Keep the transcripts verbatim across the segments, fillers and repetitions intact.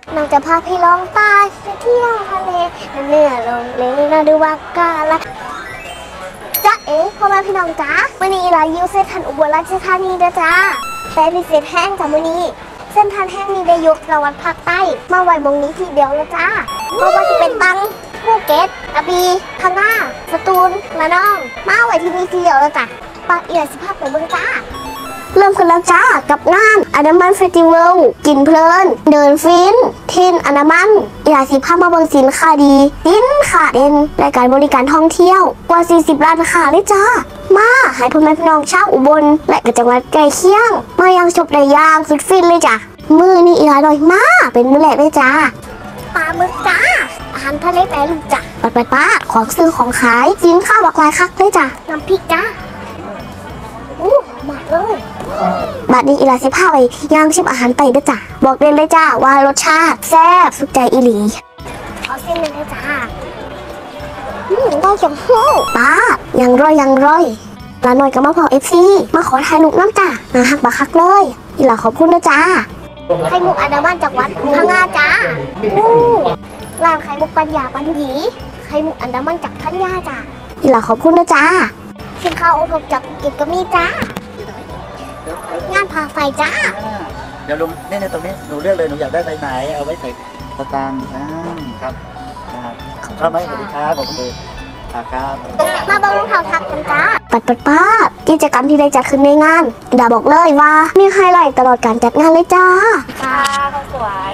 น้องจะพาพี่ลองใต้ไปเที่ยวทะเลเหนือลงเลน่าดูว่ากาละจ้าเอ๋พ่อแม่พี่น้องจ้าวันนี้เราอยู่เส้นทางอุบลราชธานีนะจ้าแต่พิเศษแห้งจากวันนี้เส้นทางแห้งนี้ได้ยกจังหวัดภาคใต้มาไว้บงนี้ทีเดียวแล้วจ้าเพราะว่าจะเป็นตังภูเก็ตกระบี่พังงาสตูลระนองมาไว้ที่นี่ทีเดียวแล้วจ้าปากเอียดสิภาพไปเบิ่งจ้าเริ่มกันแล้วจ้ากับงานอันดามันเฟสติวัลกินเพลินเดินฟินเทนอันดามันอยากสิภาพมาเบิ่งสินค้าดีสินค้าเด่นรายการบริการท่องเที่ยวกว่าสี่สิบร้านค้าเลยจ้ามาให้พ่อแม่พี่น้องชาวอุบลและก็จังหวัดใกล้เคียงมายังชมได้อย่างสุดฟินเลยจ้ามือนี่อีหลายหน่อยมาเป็นมือแรกเลยจ้าปลาหมึกจ้าอาหารทะเลแปรรูปจ้าปัดปัดป้าของซื้อของขายสินค้าหลากหลายคักเลยจ้าน้ำพริกจ้าอู้มาเลยบัดนี้อีลาสิพาไปย่างชิมอาหารไต่ด้วยจ้ะบอกเด่นเลยจ้าว่ารสชาติแซ่บสุดใจอีหลีเอาเส้นเลยนะจ้าอืมได้จังหู้ป้ายังร่อยยังร่อยลาหน่อยกับมาพอเอฟซีมาขอถ่ายรูปน้ำจ้านาฮักบักคักเลยอีลาขอบคุณนะจ้าไข่มุกอันดามันจากวัดพังงาจ้าอู้ร้านไข่มุกปัญญาปัญญีไข่มุกอันดามันจากพัทยาจ้าอีลาขอบคุณนะจ้าสินค้าโอท็อปจากภูเก็ตก็มีจ้างานพาไฟจ้าเดี๋ยวลุงนี่ในตรงนี้หนูเลือกเลยหนูอยากได้ใบไหนเอาไว้ใส่สตางค์ครับนะครับเข้าไหมสวัสดีครับผมคือครับมาบำรุงเท้าทักกันจ้าปัดปัดป้ากิจกรรมที่ได้จัดขึ้นในงานดาบอกเลยว่ามีไฮไลท์ตลอดการจัดงานเลยจ้าค่ะคนสวย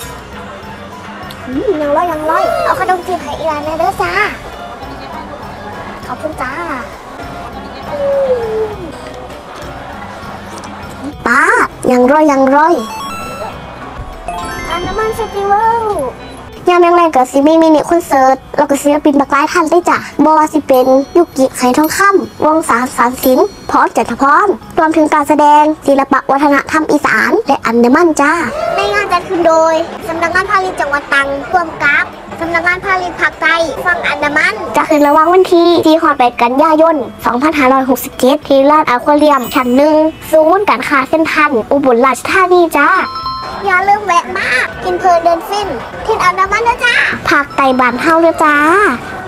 ยังร้อยยังร้อยเอาขนมจีบให้อีรานในเด้อจ้าขอบคุณจ้าป้ายังร้อยยังร้อยอันน้ำมันเฟสติวัลยามแรงๆกับซีมีมินิคอนเสิร์ตแล้วก็ศิลปินหลากหลายท่านได้จ้ะบว่าสิเป็นยุกิไข่ทองคำวงสามสารสินพร้อมจันทพรรวมถึงการแสดงศิลปะวัฒนธรรมอีสานและอันดามันจ้าในงานจัดขึ้นโดยสำนักงานพาณิชย์จังหวัดตรังร่วมกับสำนักงานพาณิชย์ภาคใต้ฝั่งอันดามันจะขึ้นระหว่างวันที่ที่ฮอดแปดกันยายนสองพันห้าร้อยหกสิบเจ็ดที่ลานอควาเรียมชั้นหนึ่งศูนย์การค้าเส้นทันอุบลราชธานีจ้าอย่าลืมแวะมากินเพลินเดินฟินที่อันดามันนะจ้าภาคใต้บ้านเฮาเลยจ้า